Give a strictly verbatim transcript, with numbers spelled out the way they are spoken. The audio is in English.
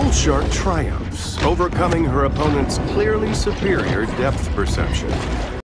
Loan Shark triumphs, overcoming her opponent's clearly superior depth perception.